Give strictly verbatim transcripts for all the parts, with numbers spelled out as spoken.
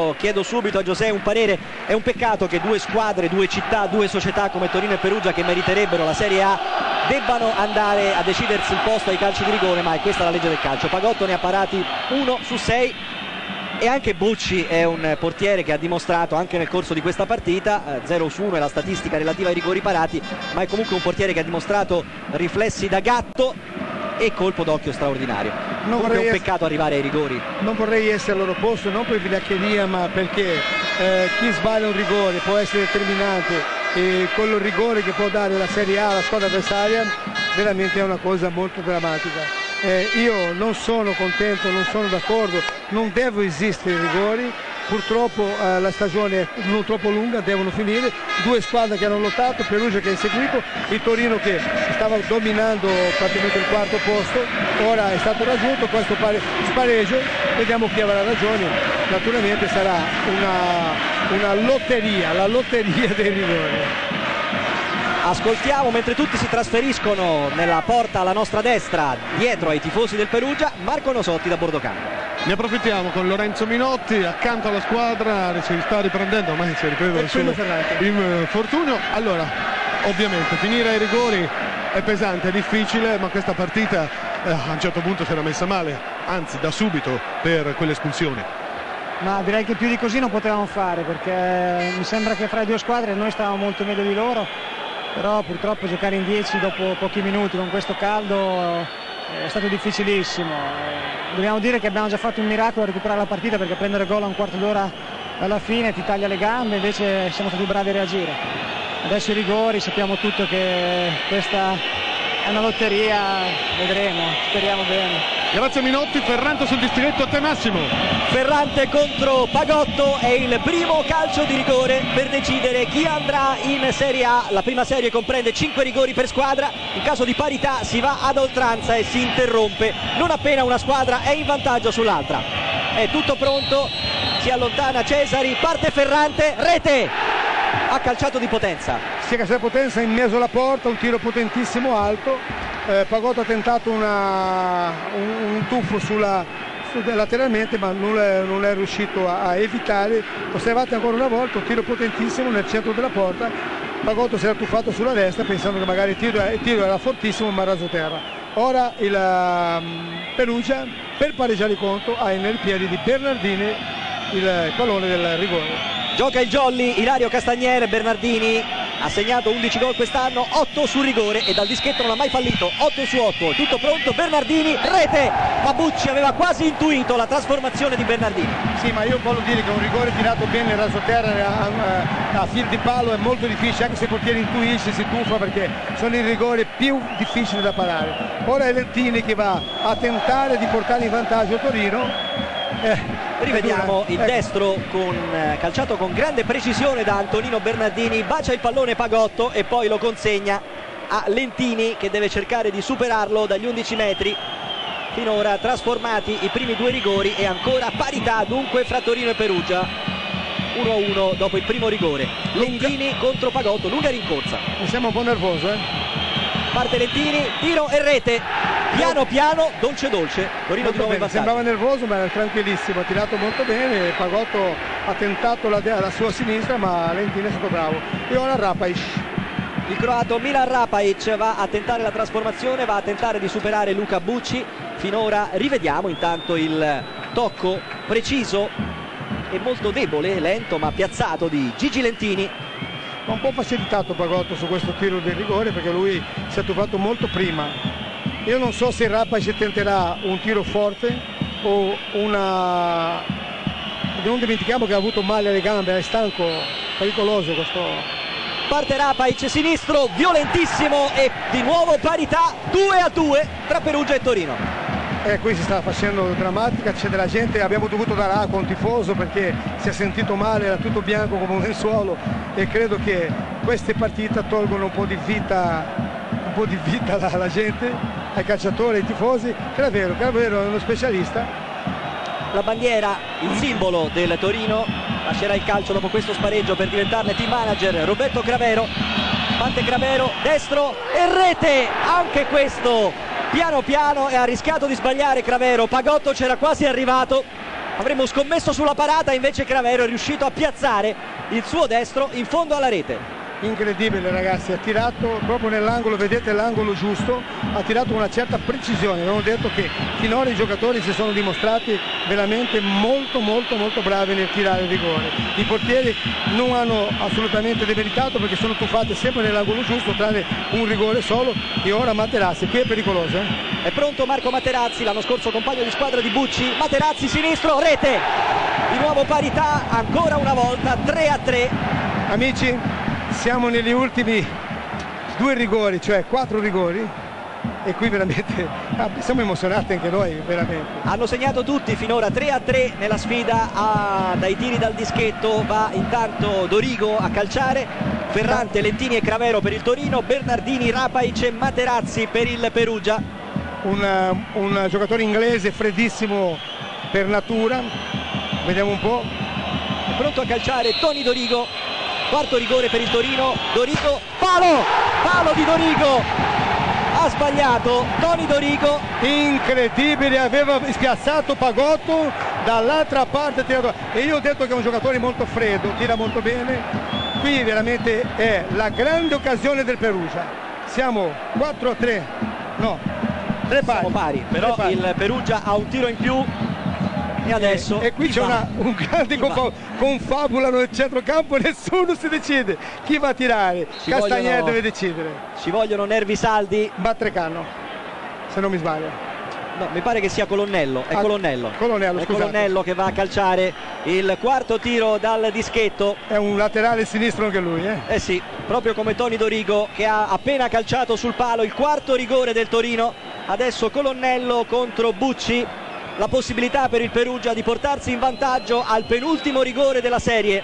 Io chiedo subito a Giuseppe un parere. È un peccato che due squadre, due città, due società come Torino e Perugia, che meriterebbero la Serie A, debbano andare a decidersi il posto ai calci di rigore, ma è questa la legge del calcio. Pagotto ne ha parati uno su sei e anche Bucci è un portiere che ha dimostrato anche nel corso di questa partita, zero su uno è la statistica relativa ai rigori parati, ma è comunque un portiere che ha dimostrato riflessi da gatto e colpo d'occhio straordinario. Non è un peccato arrivare ai rigori. Non vorrei essere al loro posto, non per vigliaccheria, ma perché eh, chi sbaglia un rigore può essere determinante, e quello rigore che può dare la Serie A alla squadra avversaria veramente è una cosa molto drammatica. Eh, io non sono contento, non sono d'accordo, non devono esistere i rigori. Purtroppo eh, la stagione è non troppo lunga, devono finire. Due squadre che hanno lottato, Perugia che ha inseguito, il Torino che stava dominando praticamente il quarto posto, ora è stato raggiunto questo pare, spareggio, vediamo chi avrà ragione. Naturalmente sarà una, una lotteria, la lotteria dei rigori. Ascoltiamo, mentre tutti si trasferiscono nella porta alla nostra destra, dietro ai tifosi del Perugia, Marco Nosotti da Bordocampo. Ne approfittiamo con Lorenzo Minotti accanto alla squadra, si sta riprendendo, ormai si riprende il suo infortunio. Allora, ovviamente finire ai rigori è pesante, è difficile, ma questa partita eh, a un certo punto si era messa male, anzi da subito per quelle espulsioni. Ma direi che più di così non potevamo fare, perché mi sembra che fra le due squadre noi stavamo molto meglio di loro, però purtroppo giocare in dieci dopo pochi minuti con questo caldo è stato difficilissimo. Dobbiamo dire che abbiamo già fatto un miracolo a recuperare la partita, perché prendere gol a un quarto d'ora alla fine ti taglia le gambe, invece siamo stati bravi a reagire. Adesso i rigori, sappiamo tutto che questa è una lotteria, vedremo, speriamo bene. Grazie Minotti. Ferrante sul distretto, a te Massimo. Ferrante contro Pagotto è il primo calcio di rigore per decidere chi andrà in Serie A. La prima serie comprende cinque rigori per squadra, in caso di parità si va ad oltranza e si interrompe non appena una squadra è in vantaggio sull'altra. È tutto pronto, si allontana Cesari, parte Ferrante, rete, ha calciato di potenza. Si è calciato di potenza in mezzo alla porta, un tiro potentissimo alto. Eh, Pagotto ha tentato una, un, un tuffo sulla, su, lateralmente, ma non è, non è riuscito a, a evitare. Osservate ancora una volta un tiro potentissimo nel centro della porta. Pagotto si era tuffato sulla destra pensando che magari il tiro, il tiro era fortissimo, ma raso terra. Ora il um, Perugia, per pareggiare il conto, ha nei piedi di Bernardini il pallone del rigore. Gioca il Jolly, Ilario Castagnier. Bernardini ha segnato undici gol quest'anno, otto su rigore e dal dischetto non ha mai fallito, otto su otto, tutto pronto, Bernardini, rete, ma Bucci aveva quasi intuito la trasformazione di Bernardini. Sì, ma io voglio dire che un rigore tirato bene raso terra a, a, a fil di palo è molto difficile, anche se il portiere intuisce, si tuffa, perché sono i rigori più difficili da parare. Ora è Lentini che va a tentare di portare in vantaggio il Torino. Eh, Rivediamo il ecco. destro con, eh, calciato con grande precisione da Antonino Bernardini, bacia il pallone Pagotto e poi lo consegna a Lentini, che deve cercare di superarlo dagli undici metri. Finora trasformati i primi due rigori e ancora parità dunque fra Torino e Perugia, uno a uno dopo il primo rigore. Lentini contro Pagotto, lunga rincorsa. Mi sembra un po' nervoso, eh? Parte Lentini, tiro e rete, piano piano, dolce dolce, Torino trova il vantaggio. Sembrava nervoso ma era tranquillissimo, ha tirato molto bene. Pagotto ha tentato la, la sua sinistra, ma Lentini è stato bravo. E ora Rapaic. Il croato Milan Rapaic va a tentare la trasformazione, va a tentare di superare Luca Bucci. Finora rivediamo intanto il tocco preciso e molto debole, lento ma piazzato di Gigi Lentini. Ma un po' facilitato Pagotto su questo tiro del rigore, perché lui si è tuffato molto prima. Io non so se Rapaic tenterà un tiro forte o una... Non dimentichiamo che ha avuto male alle gambe, è stanco, pericoloso questo. Parte Rapaic, sinistro, violentissimo e di nuovo parità, due a due tra Perugia e Torino. E qui si sta facendo drammatica, c'è della gente, abbiamo dovuto dare acqua a un tifoso perché si è sentito male, era tutto bianco come un lenzuolo, e credo che queste partite tolgono un po' di vita, un po' di vita alla, alla gente, ai calciatori, ai tifosi. Cravero, Cravero è uno specialista. La bandiera, il simbolo del Torino, lascerà il calcio dopo questo spareggio per diventarne team manager Roberto Cravero. Parte Cravero, destro e rete, anche questo piano piano, e ha rischiato di sbagliare Cravero. Pagotto c'era quasi arrivato, Avremmo scommesso sulla parata, invece Cravero è riuscito a piazzare il suo destro in fondo alla rete. Incredibile ragazzi, ha tirato proprio nell'angolo, vedete l'angolo giusto, ha tirato con una certa precisione. Abbiamo detto che finora i giocatori si sono dimostrati veramente molto molto molto bravi nel tirare il rigore. I portieri non hanno assolutamente demeritato perché sono tuffati sempre nell'angolo giusto, tranne un rigore solo. E ora Materazzi, qui è pericoloso. Eh? È pronto Marco Materazzi, l'anno scorso compagno di squadra di Bucci. Materazzi sinistro, rete, di nuovo parità, ancora una volta, tre a tre. Amici, siamo negli ultimi due rigori, cioè quattro rigori, e qui veramente siamo emozionati anche noi, veramente. Hanno segnato tutti finora, tre a tre nella sfida a, dai tiri dal dischetto. Va intanto Dorigo a calciare, Ferrante, Lentini e Cravero per il Torino, Bernardini, Rapaic e Materazzi per il Perugia. Un, un giocatore inglese freddissimo per natura, vediamo un po'. È pronto a calciare Tony Dorigo. Quarto rigore per il Torino. Dorigo, palo, palo di Dorigo, ha sbagliato Tony Dorigo. Incredibile, aveva spiazzato Pagotto dall'altra parte, tirato. E io ho detto che è un giocatore molto freddo, tira molto bene. Qui veramente è la grande occasione del Perugia. Siamo quattro a tre, no, tre pari, Siamo pari, però pari. Il Perugia ha un tiro in più. E adesso e, e qui c'è una, un grande confa confabulano nel centrocampo e nessuno si decide chi va a tirare. Ci Castagnier vogliono, deve decidere. Ci vogliono nervi saldi. Battrecanno, se non mi sbaglio. No, mi pare che sia Colonnello. È ah, Colonnello. Colonnello, è Colonnello che va a calciare il quarto tiro dal dischetto. È un laterale sinistro anche lui, eh? Eh sì, proprio come Tony Dorigo, che ha appena calciato sul palo il quarto rigore del Torino. Adesso Colonnello contro Bucci. La possibilità per il Perugia di portarsi in vantaggio al penultimo rigore della serie.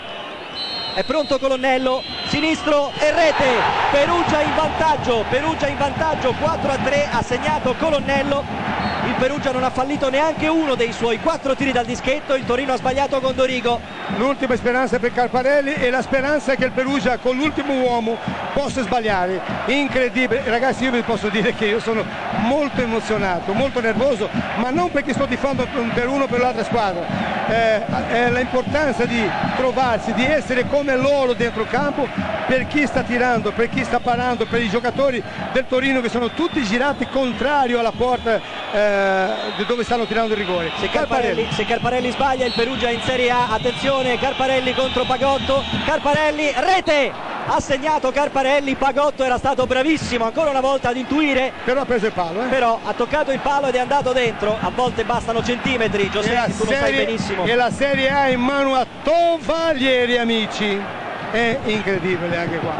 È pronto Colonnello, sinistro e rete. Perugia in vantaggio, Perugia in vantaggio, quattro a tre, ha segnato Colonnello. Il Perugia non ha fallito neanche uno dei suoi quattro tiri dal dischetto. Il Torino ha sbagliato con Dorigo. L'ultima speranza per Carparelli e la speranza che il Perugia con l'ultimo uomo possa sbagliare. Incredibile ragazzi, io vi posso dire che io sono molto emozionato, molto nervoso, ma non perché sto tifando per uno o per l'altra squadra. Eh, è l'importanza di trovarsi, di essere come loro dentro campo, per chi sta tirando, per chi sta parando, per i giocatori del Torino che sono tutti girati contrario alla porta eh, dove stanno tirando il rigore. Se Carparelli, se Carparelli sbaglia il Perugia in Serie A. Attenzione, Carparelli contro Pagotto. Carparelli, rete! Ha segnato Carparelli, Pagotto era stato bravissimo ancora una volta ad intuire, però ha preso il palo, eh? però ha toccato il palo ed è andato dentro. A volte bastano centimetri, Giuseppe, tu lo sai benissimo. E la Serie A in mano a Tovaglieri, amici, è incredibile anche qua.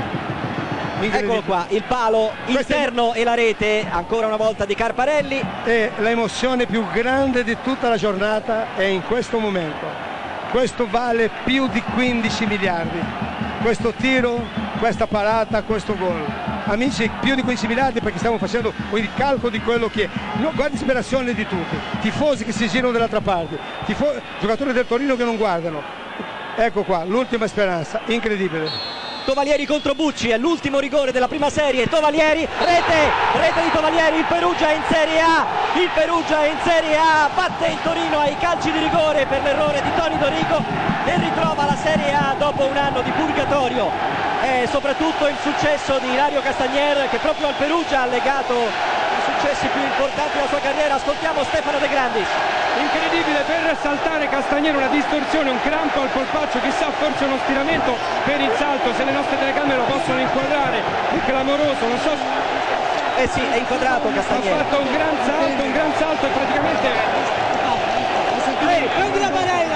Eccolo qua, il palo interno e la rete ancora una volta di Carparelli. E l'emozione più grande di tutta la giornata è in questo momento. Questo vale più di quindici miliardi. Questo tiro, questa parata, questo gol. Amici, più di quindici miliardi perché stiamo facendo il calcolo di quello che è. No, guarda, disperazione di tutti. Tifosi che si girano dall'altra parte, Tifo giocatori del Torino che non guardano. Ecco qua, l'ultima speranza, incredibile. Tovaglieri contro Bucci, è l'ultimo rigore della prima serie. Tovaglieri, rete, rete di Tovaglieri. Il Perugia è in Serie A, il Perugia è in Serie A, batte il Torino ai calci di rigore per l'errore di Tony Dorigo e ritrova la Serie A dopo un anno di purgatorio. È soprattutto il successo di Ilario Castagnier che proprio al Perugia ha legato i successi più importanti della sua carriera. Ascoltiamo Stefano De Grandis. Incredibile per saltare Castagnier, una distorsione, un crampo al polpaccio, chissà, forse uno stiramento per il salto, se le nostre telecamere lo possono inquadrare, è clamoroso, non so. Eh sì, è inquadrato Castagnier. Ha fatto un gran salto, un gran salto e praticamente. Ehi, prendi la barella!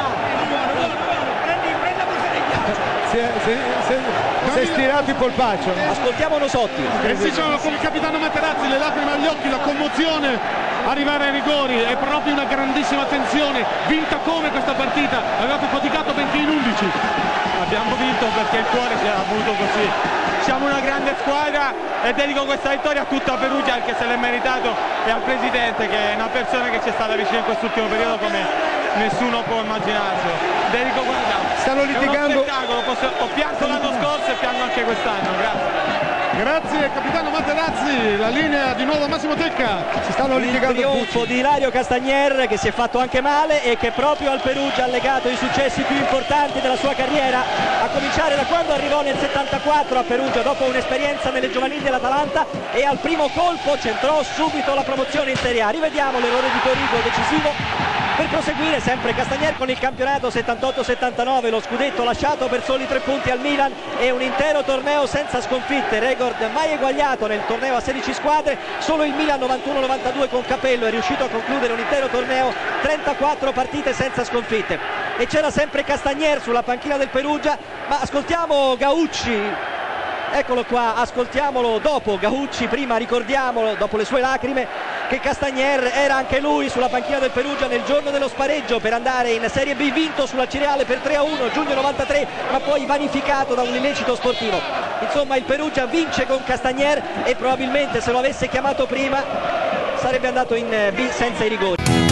Si è, si, si, si è stirato il polpaccio. Ascoltiamo Nosotti. E si sono come il capitano Materazzi, le lacrime agli occhi, la commozione. Arrivare ai rigori è proprio una grandissima tensione. Vinta come questa partita, avevate faticato benché in undici. Abbiamo vinto perché il cuore ci ha voluto così. Siamo una grande squadra e dedico questa vittoria a tutta Perugia, anche se l'è meritato, e al presidente, che è una persona che ci è stata vicino in quest'ultimo periodo come nessuno può immaginarsi. Dedico guarda, stanno litigando. È uno spettacolo, ho pianto l'anno scorso e piango anche quest'anno. Grazie. Grazie capitano Materazzi, la linea di nuovo a Massimo Tecca. Si stanno litigando il trionfo di Ilario Castagnier, che si è fatto anche male e che proprio al Perugia ha legato i successi più importanti della sua carriera, a cominciare da quando arrivò nel settantaquattro a Perugia dopo un'esperienza nelle giovanili dell'Atalanta, e al primo colpo centrò subito la promozione in Serie A. Rivediamo l'errore di Torrigo decisivo per proseguire sempre Castagnier con il campionato settantotto settantanove, lo scudetto lasciato per soli tre punti al Milan e un intero torneo senza sconfitte, record mai eguagliato nel torneo a sedici squadre. Solo il Milan novantuno novantadue con Capello è riuscito a concludere un intero torneo, trentaquattro partite senza sconfitte, e c'era sempre Castagnier sulla panchina del Perugia. Ma ascoltiamo Gaucci, eccolo qua, ascoltiamolo dopo Gaucci. Prima ricordiamolo, dopo le sue lacrime, che Castagnier era anche lui sulla panchina del Perugia nel giorno dello spareggio per andare in Serie B, vinto sulla Cireale per tre a uno, giugno novantatré, ma poi vanificato da un illecito sportivo. Insomma, il Perugia vince con Castagnier e probabilmente se lo avesse chiamato prima sarebbe andato in B senza i rigori.